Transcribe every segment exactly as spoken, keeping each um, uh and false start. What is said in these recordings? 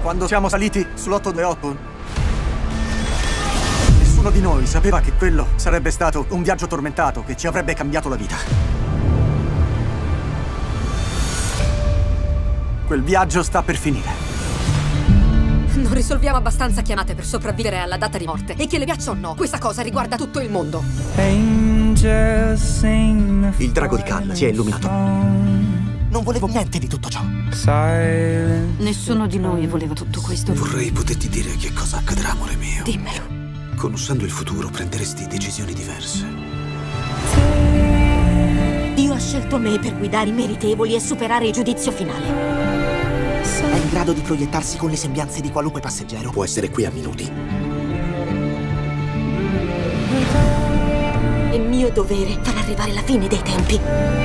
Quando siamo saliti sull'otto due otto, nessuno di noi sapeva che quello sarebbe stato un viaggio tormentato che ci avrebbe cambiato la vita. Quel viaggio sta per finire. Non risolviamo abbastanza chiamate per sopravvivere alla data di morte. E che le piaccia o no, questa cosa riguarda tutto il mondo. Il drago di Kal si è illuminato. Non volevo niente di tutto ciò. Nessuno di noi voleva tutto questo. Vorrei poterti dire che cosa accadrà, amore mio. Dimmelo. Conoscendo il futuro, prenderesti decisioni diverse. Dio ha scelto me per guidare i meritevoli e superare il giudizio finale. È in grado di proiettarsi con le sembianze di qualunque passeggero. Può essere qui a minuti. È mio dovere far arrivare la fine dei tempi.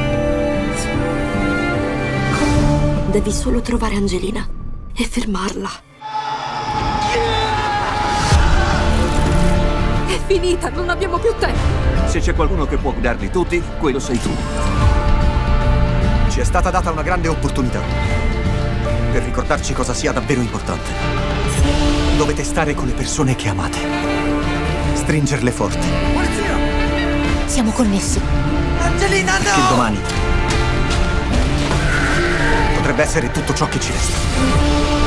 Devi solo trovare Angelina e fermarla. È finita, non abbiamo più tempo. Se c'è qualcuno che può guidarli tutti, quello sei tu. Ci è stata data una grande opportunità per ricordarci cosa sia davvero importante. Dovete stare con le persone che amate. Stringerle forte. Polizia! Siamo connessi. Angelina, no! Che domani potrebbe essere tutto ciò che ci resta.